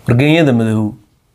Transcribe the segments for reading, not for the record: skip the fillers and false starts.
wargeeyada madow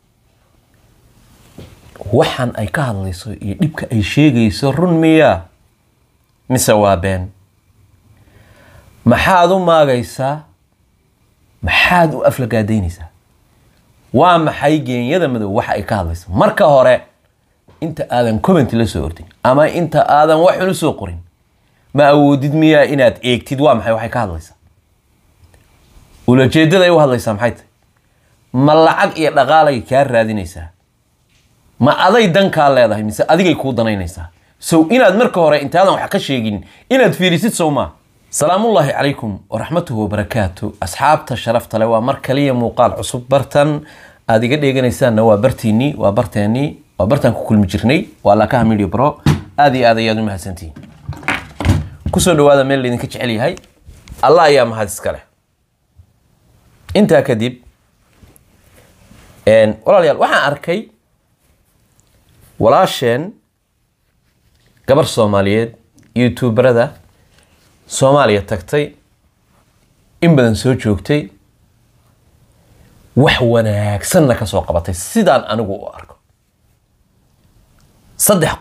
waxaan ay ka hadlayso iyo dhibka ay sheegayso run miya mise waa been maxaad u maagaysaa maxaad u aflagaadeynaysaa waa maxay geeyada madow waxa ay ka hadlayso marka hore inta aadan comment la soo ordin ama inta aadan wax u soo qorin ma awoodid miya inaad eegtid waa maxay waxay ka hadlaysaa ula jeedada ay u hadlaysaa maxay tahay ma lacag iyo dhaqaalay ka raadinaysaa ma aday danka leedahay mise adigay ku danaynaysaa soo inaad marka hore intaadan wax ka sheegin inaad fiirisid Soomaa salaamullaahi calaykum wa rahmatuhu wa barakaatuh asxaabta sharafta leh waa mar kaliya muuqaal cusub bartan aad iga dheeganaysaan waa bartiini waa barteeni waa bartan ku kulmi jirnay waa la ka Media Pro aad iyo aad ayaad u mahadsantiin ku soo dhawaada meel idinka jecel yahay Allah ayaa mahad iska leh inta kadib walaalayaal waxaan arkay walaasheen gabar Soomaaliyeed YouTuberada Soomaaliya tagtay in badan soo joogtay wax wanaagsan ka soo qabatay sidaan anigu u arko saddex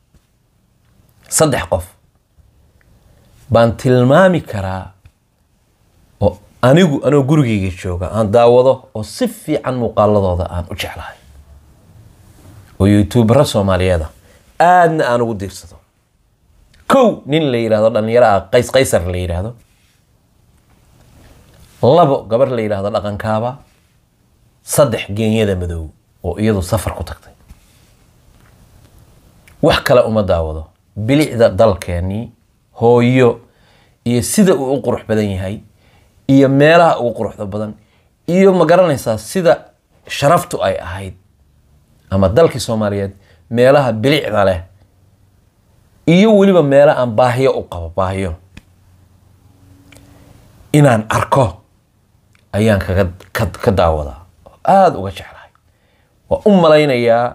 qof baan tilmaami karaa oo anoo gurigeyga jooga aan daawado oo si fiican muuqaaladooda aan u jeclahay oo YouTuber Soomaaliyeed aadna aan ugu diirsado kow nin la yiraahdo dhalinyaro qaysar la yiraahdo labo gabar la yiraahdo dhaqankaaba saddex geeyada madow oo iyadu safar ku tagtay wax kale uma daawado bilicda dalkeeni hooyo iyo sida uu u qurux badan yahay iyo meelaha uu quruxda badan iyo ma garanaysaa sida sharaftu ay ahayd ama dalkii Soomaaliyeed meelaha bilicda leh iyo waliba meela aan baahiyo u qabo baahiyo inaan arko ayaan ka daawada aad uga jeclahay waa u malaynayaa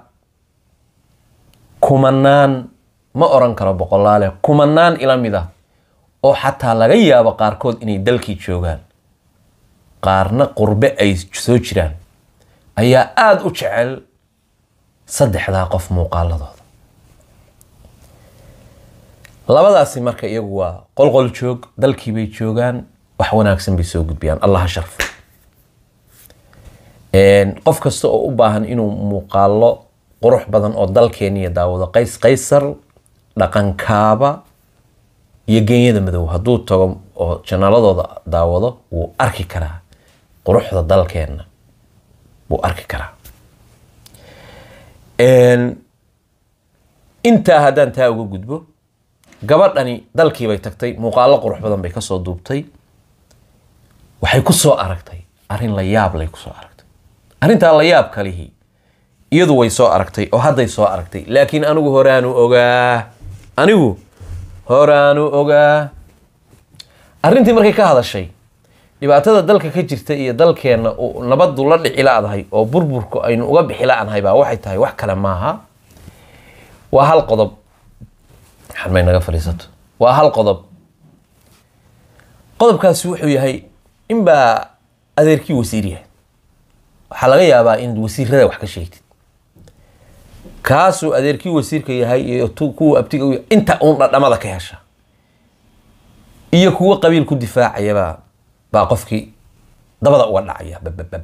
kumanaan ma oran karo boqolaale kumanaan ila mid ah oo xataa laga yaabo qaarkood inay dalkii joogaan qaarna qurbe ay soo jiraan ayaa aad u jecel saddexda qof muuqaaladooda labadaasi marka iyagu waa qolqol joog dalkii bay joogaan wax wanaagsan bay soo gudbiyaan Allah sharf qof kasta oo u baahan inuu muuqaalo qurux badan oo dalkeeniya daawado qaysar dhaqankaaba iyo geeyada madow hadduu tago oo janaaladooda daawado wuu arki karaa quruxda dalkeena wuu arki karaa inta haddaan taa uga gudbo gabadhani dalkii bay tagtay muuqaalo qurux badan bay ka soo duubtay waxay ku soo aragtay arin la yaab leh ku soo aragtay arinta la yaab kalihi iyadu way soo aragtay oo hadday soo aragtay laakiin anigu horaanu ogaa arintii markay ka hadashay dhibaatada dalka ka jirta iyo dalkeena oo nabadu la dhici laadahay oo burburku aynu uga bixi laanahay baa waxay tahay wax kale maaha waa hal qodob xarmay naga fariisato waa hal qodobkaasi wuxuu yahay in ba adeerkii wasiiriya waxa laga yaabaa in wasiirada wax ka sheegtid kaasu adeerkii wasiirka yahay iyo kuwa abtiga inta uun dhadhamada ka hesha iyo kuwa qabiil ku difaacaya baa qofkii dabada uga dhacaya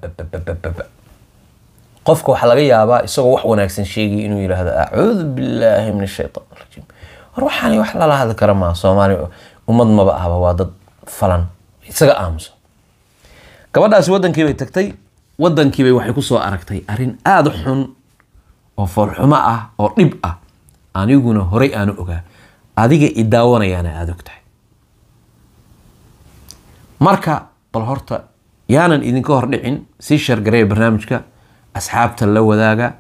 qofka waxa laga yaabaa isagoo wax wanaagsan sheegay inuu yiraahdo a'uudu billahi minash shaytaanir rajiim waxaan wax la hadal kara ma Soomaali ummad ma ahaba waa dad falan isaga aamuso gabadhaasi wadankii bay tagtay wadankii bay waxay ku soo aragtay arin aad u xun oo farxuma ah oo dhib ah aniguna horay aanu ogaa adiga i daawanayana aad ogtahay marka bal horta yaanan idinka hor dhicin si shargareey barnaamijka asxaabta la wadaaga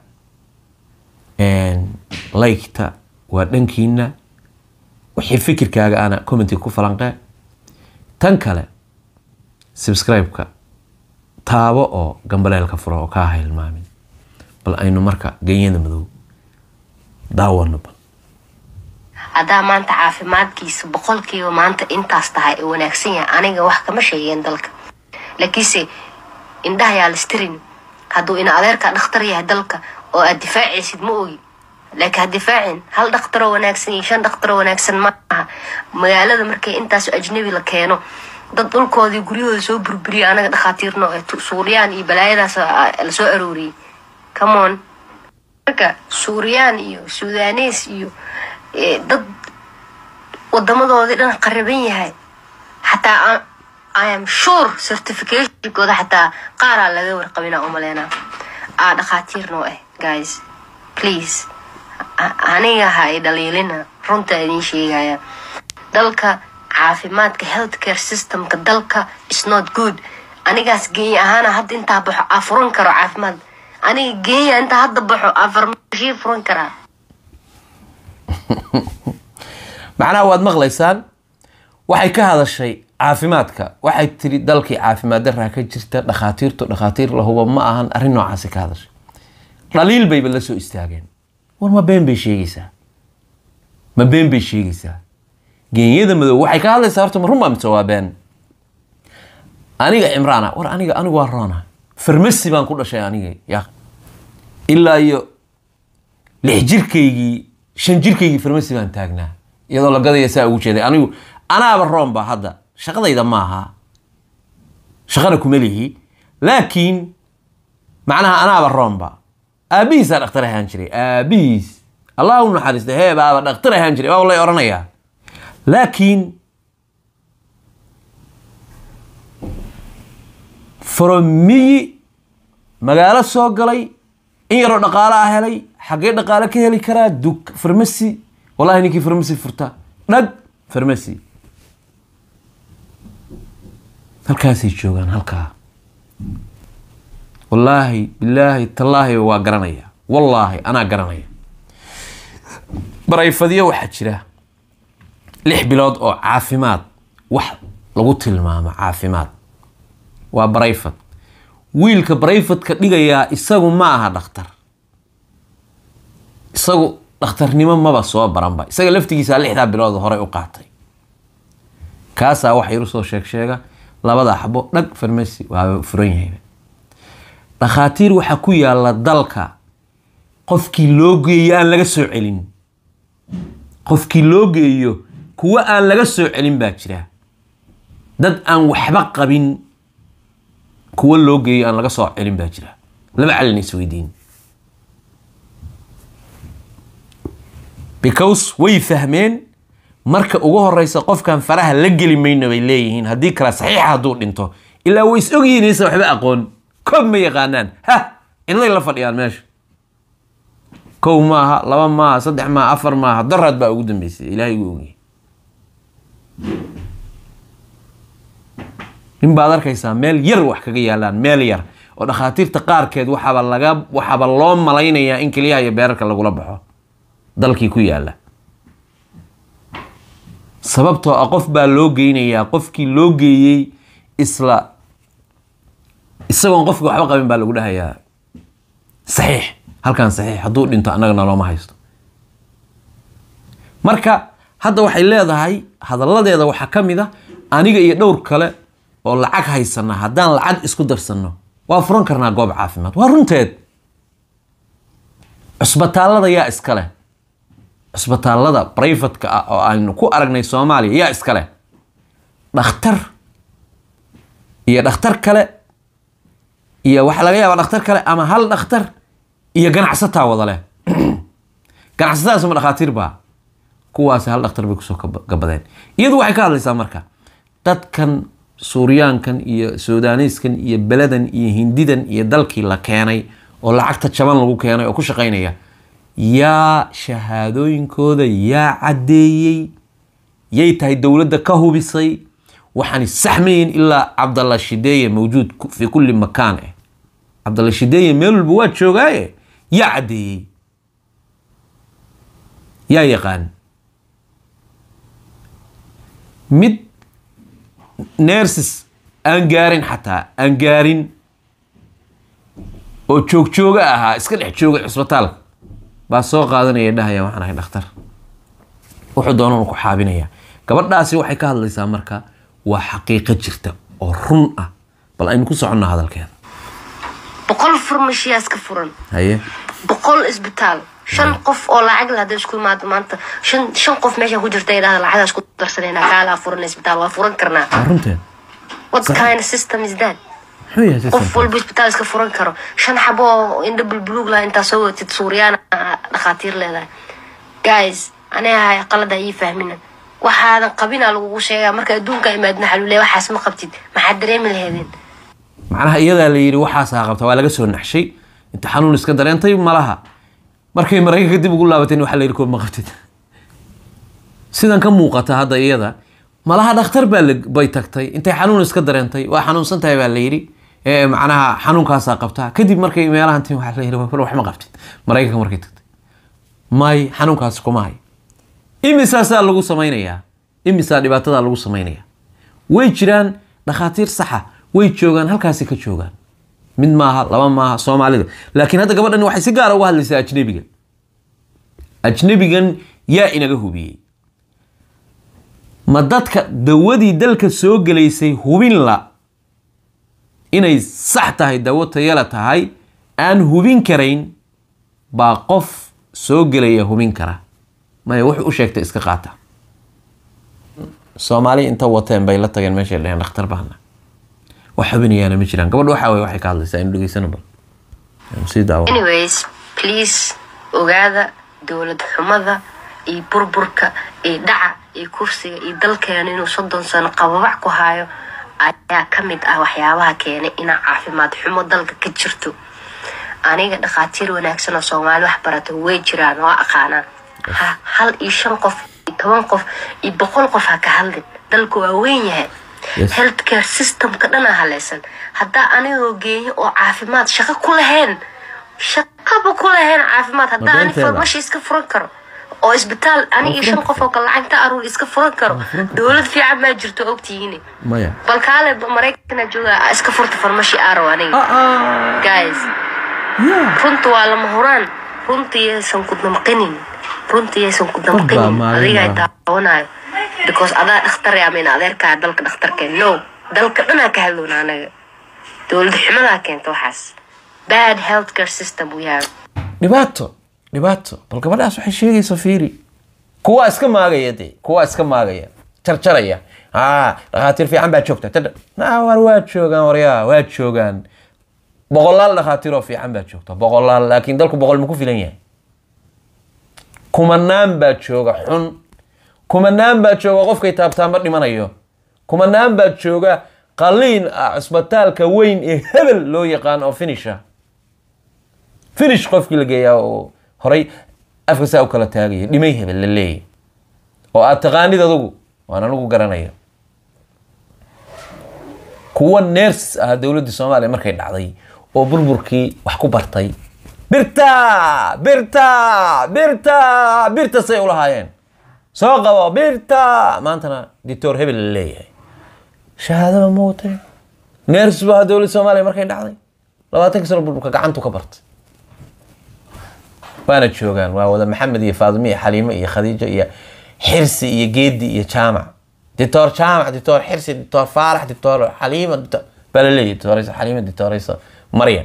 like-ta waa dhankiina wixii fikirkaaga ana comment ku falanqee tan kale subscribe-ka taabo oo gambaleelka furo oo ka hilmaamin bal aynu marka geeyada madow daawano bal hadaa maanta caafimaadkiisa boqolkiiba maanta intaas tahay ee wanaagsan yahay aniga wax kama sheegeen dalka laakiinse indhaha yaa listirin hadduu ina adeerka dhakhtar yahay dalka oo aad difaacaysid ma ogi laakiin ha difaacin hal dhakhtaroo wanaagsan iyo 5 dhakhtaroo wanaagsan maaha magaalada markay intaas ajnabi la keeno dad dhulkoodii guryahooda soo burburiye anaga dhakhaatiirno Suuriyaan iyo balaayadaas la soo arooriyay come on marka Suuriyaan iyo Suudaanis iyo dad wadamadoodii dhan qariban yahay hatta I am sure certification kooda hatta qaara laga warqabina umaleena dhakhaatiirno guys please aniga hay dhaliilina runta idin sheegaya dalka caafimaadka healthcare systemka dalka is not good anigaas geey ahaana hadda inta baxo afuran karo caafimaad aniga geey inta hadda baxo afarmashi furan kara macnaha waad maqlaysaan waxay ka hadashay caafimaadka waxay tiri dalkii caafimaad darra ka jirta dhakhaatiir la hubo ma ahan arrin noocaas ka hadashay dhaliil bay la soo istaageen war ma been bay sheegaysaa geeyada madow waxay ka hadlaysaa horta ma run baa mise waa been aniga Imraana war aniga waa roona farmasi baan ku dhashay aniga yaa ilaa iyo 6 jirkaygii 5 jirkaygii farmasi baan taagnaa iyadoo la gadaya saa ugu jeeday anigu anaaba roon ba hadda shaqadayda maaha shaqada kuma lihi laakiin macnaha anaaba roon ba aabihiisa dhakhtar ahaan jiray aabihiis الله ونحرس ده بابا دكتور هنجري والله يورنيا لكن فرمي مقالة سوق لي إن يرو دقالة أهلي حقيقة دقالة كهلي كرا دوك فرمسي والله إنك فرمسي فرتا نق فرمسي هالكاسي شوغان هالكا والله بالله تالله وقرنيا والله أنا قرنيا بريفدية واحد شراه 6 bilood oo caafimaad wax lagu tilmaamo caafimaad waa barayfad wiilka barayfadka dhigaya isagu ma aha dhakhtar isagu dhakhtarnimo maba soo baranba isaga laftigiisa 6 bilood hore u qaatay kaasa wax yar soo sheega labada xabo dhag farmasi waa furan yahay dhakhaatiir waxa ku yaala dalka qofkii loo geeyo aan laga soo celin qofkii loo geeyo kuwa aan laga soo celin baa jira dad aan waxba qabin kuwa loo geeyo aan laga soo celin baa jira laba calin isweydiin because way fahmeen marka ugu horeysa qofkan faraha la geli mayno bay leeyihiin hadii kala saxiix haduu dhinto ilaa way is ogyiinaysa waxba aqoon koob ma yaqaanaan ha inay la fadhiyaan meesha كو ماها لبا ماها صدح ماها أفر ماها ضرت بقى قدام بيسي إلهي يقولي من بعد كيسا ميل يروح كجيالان ميل ير ودخاتير تقار كيد وحب اللقاب وحب اللهم ملايين يا إنك ليها يبارك الله قلبها ضلكي كيالا سببته أقف باللوجين يا قفكي لوجي إسلا السبب قفك وحبقة من باللوجها يا صحيح هل كان صحيح haduu dhinto anagana loo ma haysto marka hadda waxay leedahay hadaladeeda waxa kamida aniga iyo dhowr kale oo lacag haysana hadaan lacag isku darsano waa furan karnaa goob caafimaad waa runteed isbitaalada yaa iskale isbitaalada private-ka ah oo aan ku aragnay Soomaaliya yaa iskale dhakhtar iyo dhakhtar kale iyo waxa laga yaabaa dhakhtar kale ama hal dhakhtar iyo ganacsataa wada leh ganacsataas ma dhakhaatiir baa kuwaas hal dhakhtar bay ku soo gabadeen iyadu waxay ka hadlaysaa marka dadkan Suuriyaankan iyo Suudaaniskan iyo beladan iyo Hindidan iyo dalkii la keenay oo lacagta jaban lagu keenay oo ku shaqeynaya yaa shahaadooyinkooda yaa cadeeyay yay tahay dawladda ka hubisay waxaan saxmeyn ilaa Abdallah Shideeye موجود في كل مكان Abdallah Shideeye meel walba waa joogaaye yaa cadeeyay yaa yaqaan mid nurses aan gaarin xataa aan gaarin oo jooga ahaa iska dhex jooga isbitaalka baa soo qaadanaya dhahaya waxaan ahay dhakhtar wuxuu doono ku xaabinaya gabadhaasi waxay ka hadlaysaa marka waa xaqiiqo jirta oo run ah bal aynu ku socono hadalkeeda boqol farmashiyaas ka furan haye boqol isbitaal shan qof oo lacag la isku imaado maanta shan qof meesha ku jirta ilaa lacagaas ku darsanayna kaala furan isbitaal waa furan karnaa runtii what kind of system is that xuya qof walba isbitaal iska furan karo shan xabo indha bulbulug la inta soo watid Suuriyaan dhaqaatiir leedahay guys aniga qalada ay fahmina waxaadan qabina lagu sheegaa marka adduunka imaadna xaluule waxaas ma qabtid maxaa dareemi lahaydeen macnaha iyada la yiri waxaas qabta waa laga soo naxshay inta xanuun iska dareentay malaha markay Mareykanka dib ugu laabateen waxa la yiri koob ma qabtid sidan ka muuqata hadda iyada malaha dhakhtar bay tagtay intay xanuun iska dareentay waa xanuunsan tahay baa la yiri macnaha xanuunkaas qabta kadib markay meelahan tiin waxa la yiri wax ma qabtid Mareykanka markay tagtay may xanuunkaas kuma hay imisaasa lagu sameeynaya imisa dhibaatada lagu sameeynaya way jiraan dhakhaatiir saxa way joogan halkaas ka joogan mid maaha laba maaha Soomaalida laakiin hadda gabadhan waxay si gaar ah uga hadlaysaa ajnabigan yaa inaga hubiyay ma dadka dawadii dalka soo galeysay hubin la inay sax tahay dawo tayala tahay aan hubin karayn baa qof soo galaya hubin kara ma wuxuu u sheegtay iska qaata Soomaali inta wateen bay la tageen meesha dheen dhakhtar baahna waxa binayana ma jiraan gabadhu waxa way waxay ka hadlaysaa in dhageysano bal anyways please ogaada dawlad xumada iyo burburka iyo dhaca iyo kursiga iyo dalkeena inuu 30 sano qababac ku hayo ayaa kamid ah waxyaabaha keenay in caafimaad xumo dalka ka jirto aniga dhaqaatiir wanaagsan oo Soomaali wax barato way jiraan oo aqaana hal iyo 5 qof 10 qof iyo 100 qof ka hadlin dalku waa weyn yahay healthcare system ka dhana halaysan hadda aniga geeyo oo caafimaad shaqo ku lahayn caafimaad hadda ani farmashi iska furan karo oo isbitaal aniga 5 qof oo kala lacagta aruur iska furan karo dawlad fiican ma jirto ogtihiin maya bal kaale Mareykanka jooga iska furta farmashi aro aniga guys runtu waa lama huraan runtii aysan ku damqinin adiga taawanayo because ada dhakhtar yaa meen adeerka dalka dhakhtarka no dalka dhana ka hadloona anaga dawlad xumada keento waxaas bad healthcare system we have dhibaato bal gabadhaas waxay sheegaysaa fiiri kuwa iska maagaya jarjaraya dhakhaatiir fiican baa joogta waa joogaan boqolaal dhakhaatiir oo fiican baa joogta boqolaal laakiin dalku boqol ma ku filan yahay kumanaan baa jooga xun kumanaan baa jooga qofkay taabtaa ma dhimanayo kumanaan baa jooga qaliin isbitaalka weyn ee hebel loo yaqaan oo finish qofkii la geeyaa oo horay afka saa u kala taagaya dhimay hebel la leeyahay oo aad taqaanid adugu waan anigu garanaya kuwa nurse dawladda Soomaaliya markay dhacday oo burburkii wax ku bartay birta say u lahaayeen soo qabo birta maantana doctor hebel la leeyahay shahaadada mootay nurse baa dawladda Soomaaliya markay dhacday 20 sano burburka gacantu ka bartay waana joogaan waa wada Maxamed iyo Faadimo iyo Xaliimo iyo Khadiija iyo Xirsi iyo Geedi iyo Jaamac دكتور جامع دكتور حرسي دكتور فارح دكتور حليمة دكتور بلالي دكتور حليمة دكتور مريم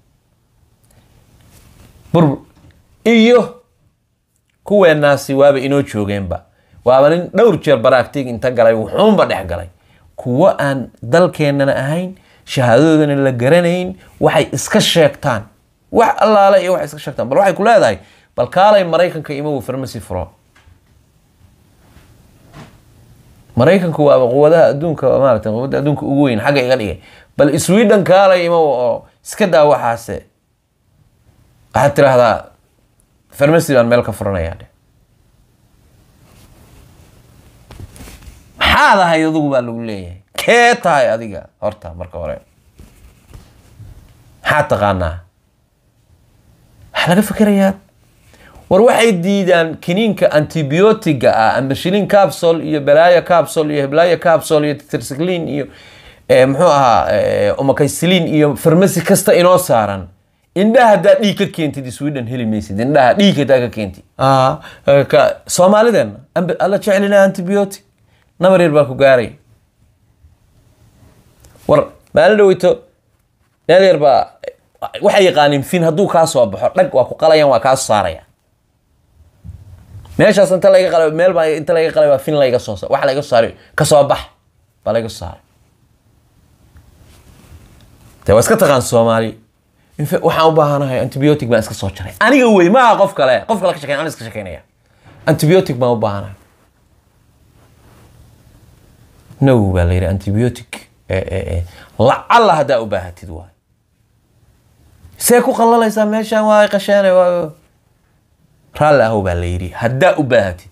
بربر إيوه كوي الناس وابا إنو تشوغين با وابا نور جير براكتيك انتا قلعي وحوم با دح قلعي كوي أن دالكيننا أهين شهادودنا اللي قرانين وحي اسكشيكتان وح الله لا وحي اسكشيكتان بل وحي كل هذا بل كالاي مريكان كيمو فرمسي فرو mareykanku waa quwadaha adduunka maartay quwada adduunka ugu weyn xagga iga dhigay bal Sweden kaalay oo iska daa waxaase waxa tiraahdaa farmasi aan meel ka furanaya maxaa ahay adigu baa lagu leeyahay kee tahay adiga horta marka hore maxaa taqaanaa waxa laga fikirayaa war waxay diidaan kiniinka antibiyootiga ama shilin capsule iyo balaaya capsule iyo heblaaya capsule iyo tetracycline iyo muxuu ahaa omacicillin iyo farmasi kasta inoo saaran indhaha daa dhiig ka keentid Sweden heli maysid indhaha dhiig ka keentid ka Soomaalidan alla jeclina antibiyootik nabar yar baa ku gaaray war maalin dhaweyto yar baa waxay yaqaanin fin hadduu kaa soo baxo dhag waa ku qalayaan waa kaa saaraya meeshaas inta laga qalay meel baa inta laga qalay waa fin laga soo saar wax laga saaray ka soo bax baa laga saaray te waska taqaan Soomaali waxaan u baahanahay antibiotic baan iska soo jaray aniga way ma qof kale ka shaqeyn aan iska shaqeynaya antibiotic baan u baahanahay no baa la yiri antibiotic lacalla hada u baahatid waa see ku qallalaysaa meeshaan waa qashaanay waa raala ahu baa la yiri hada u baahatid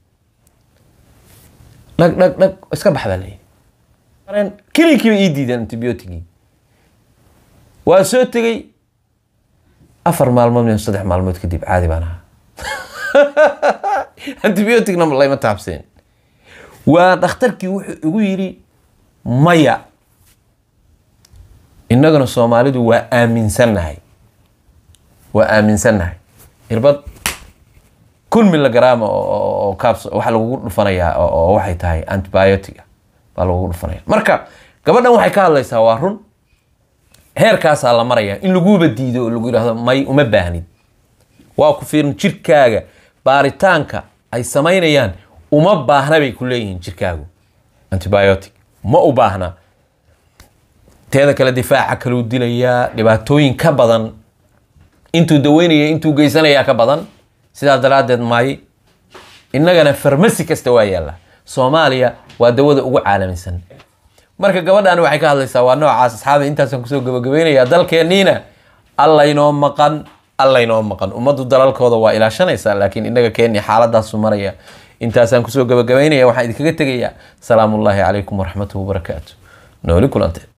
dhag iska bax baa la yiri mareen kilinkii ii diidan antibiotic waa soo tagay 4 maalmood iyo 3 maalmood kadib caadi baan ahaa antibiotic nam lama taabseen waa dhakhtarkii wuxuu ugu yiri maya innagana Soomaalidu waa aaminsannahay irbad 1 miligram oo caps waxa lagu dhufanayaa oo waxay tahay antibiotic baa lagu dhufanaya marka gabadhan waxay ka hadlaysaa waa run heerkaas la maraya in lagu badiido oo lagu yiraahdo may uma baahnid waa ku fiirin jirkaaga baaritaanka ay sameynayaan uma baahna bay ku leeyihiin jirkaagu antibiotic ma u baahna teeda kala difaaca kala u dilaya dhibaatooyin ka badan intuu daweynaya intuu geysanaya ka badan sida daraadeed may innagana farmasi kasta waa yaala Soomaaliya waa dawada ugu caalamisan marka gabadhan waxay ka hadlaysaa waa noocaas asxaabi intaas aan kusoo gabagabeynaya dalkeeniina alla inoo maqan ummadu dalalkooda waa ilaashanaysa laakiin inaga Kenya xaaladaas u maraya intaas aan kusoo gabagabeynaya waxaan idinkaga tagayaa salaamullaahi calaykum wa rahmatullahi wa barakaatuh nooli kulante